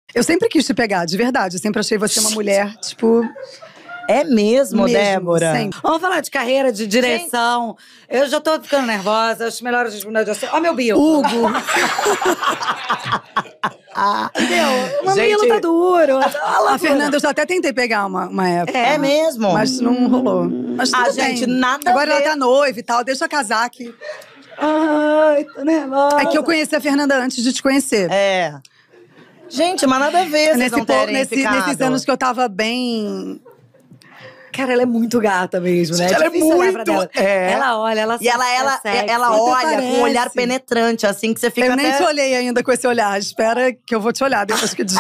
Eu sempre quis te pegar, de verdade. Eu sempre achei você uma mulher, tipo… É mesmo, Débora? Sempre. Vamos falar de carreira, de direção. Eu já tô ficando nervosa. Acho melhor a gente mudar de assunto. Ó, meu bico. Hugo. Meu mamilo tá duro. A Fernanda, eu já até tentei pegar uma época. É mesmo? Mas não rolou. Mas tudo gente, bem. nada a Agora ver. ela tá noiva e tal, deixa eu casar aqui. Ai, tô nervosa. É que eu conheci a Fernanda antes de te conhecer. É. Gente, mas nada a ver vocês não terem nesses ficado. anos que eu tava bem… Cara, ela é muito gata mesmo, né? Gente, ela é difícil olhar pra muito, dela. é. Ela olha, ela E ela sexy. olha com um olhar parece. penetrante, assim, que você fica Eu nem até… te olhei ainda com esse olhar. Espera que eu vou te olhar depois que